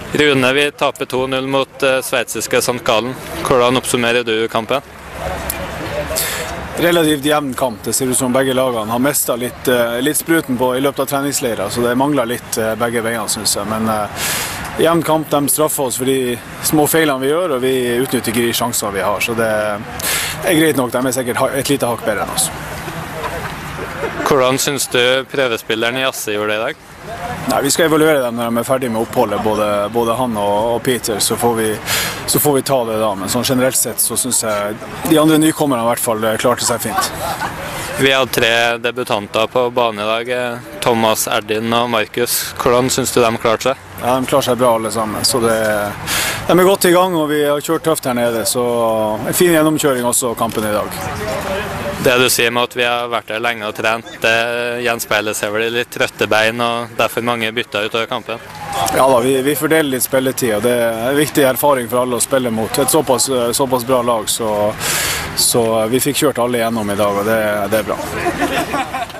Rune, vi taper 2-0 mot sveitsiske St. Gallen. Hvordan oppsummerer du kampen? Relativt jevn kamp. Det ser ut som begge lagene har mistet litt spruten i løpet av treningsleirer, så det mangler litt begge veiene, synes jeg. Men jevn kamp, de straffer oss for de små feilene vi gjør, og vi utnytter ikke de sjansene vi har. Så det er greit nok, de er sikkert et lite hakk bedre enn oss. Hvordan synes du prøvespilleren i Jasse gjorde det i dag? Nei, vi skal evaluere dem når de er ferdige med oppholdet, både han og Peter, så får vi ta det da. Men sånn generelt sett så synes jeg de andre nykommerne i hvert fall klarte seg fint. Vi hadde 3 debutanter på banen i dag, Thomas, Erdin og Markus. Hvordan synes du de klarte seg? Ja, de klarer seg bra alle sammen, så de er godt i gang, og vi har kjørt tøft her nede, så en fin gjennomkjøring også kampen i dag. Det du sier med at vi har vært her lenge og trent, det gjenspeiler seg vel litt trøtte bein, og derfor mange bytter utover kampen? Ja da, vi fordeler litt spilletid, og det er en viktig erfaring for alle å spille mot et såpass bra lag, så vi fikk kjørt alle gjennom i dag, og det er bra.